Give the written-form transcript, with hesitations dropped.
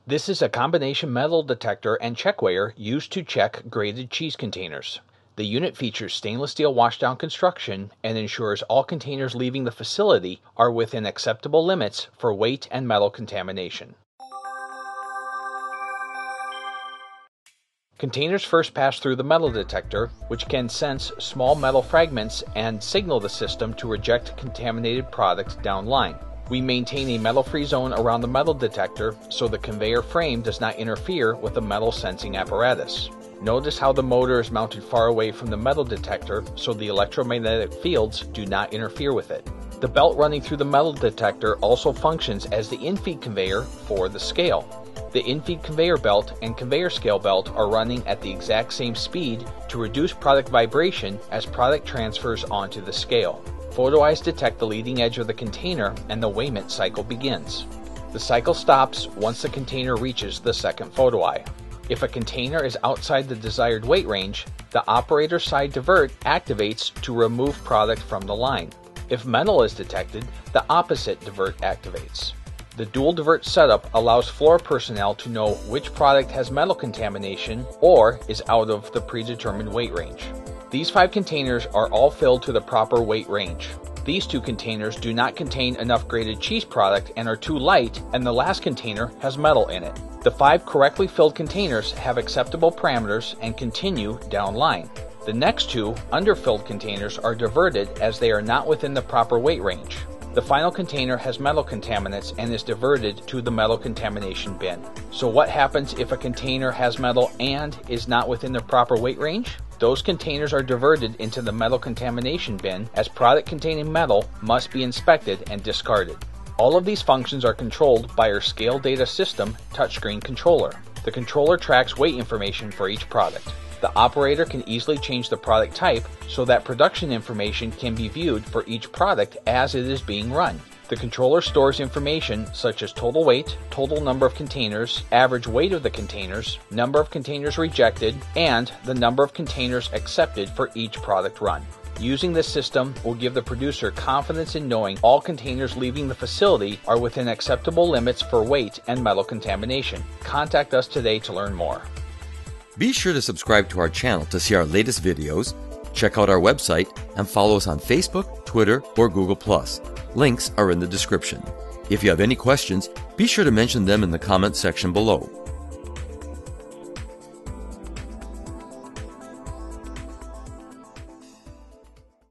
This is a combination metal detector and checkweigher used to check grated cheese containers. The unit features stainless steel washdown construction and ensures all containers leaving the facility are within acceptable limits for weight and metal contamination. Containers first pass through the metal detector, which can sense small metal fragments and signal the system to reject contaminated products downline. We maintain a metal-free zone around the metal detector so the conveyor frame does not interfere with the metal sensing apparatus. Notice how the motor is mounted far away from the metal detector so the electromagnetic fields do not interfere with it. The belt running through the metal detector also functions as the infeed conveyor for the scale. The infeed conveyor belt and conveyor scale belt are running at the exact same speed to reduce product vibration as product transfers onto the scale. Photo eyes detect the leading edge of the container and the weighment cycle begins. The cycle stops once the container reaches the second photo eye. If a container is outside the desired weight range, the operator side divert activates to remove product from the line. If metal is detected, the opposite divert activates. The dual divert setup allows floor personnel to know which product has metal contamination or is out of the predetermined weight range. These 5 containers are all filled to the proper weight range. These 2 containers do not contain enough grated cheese product and are too light, and the last container has metal in it. The 5 correctly filled containers have acceptable parameters and continue down line. The next 2 underfilled containers are diverted as they are not within the proper weight range. The final container has metal contaminants and is diverted to the metal contamination bin. So what happens if a container has metal and is not within the proper weight range? Those containers are diverted into the metal contamination bin as product containing metal must be inspected and discarded. All of these functions are controlled by our Scale Data System touchscreen controller. The controller tracks weight information for each product. The operator can easily change the product type so that production information can be viewed for each product as it is being run. The controller stores information such as total weight, total number of containers, average weight of the containers, number of containers rejected, and the number of containers accepted for each product run. Using this system will give the producer confidence in knowing all containers leaving the facility are within acceptable limits for weight and metal contamination. Contact us today to learn more. Be sure to subscribe to our channel to see our latest videos, check out our website, and follow us on Facebook, Twitter, or Google+. Links are in the description. If you have any questions, be sure to mention them in the comment section below.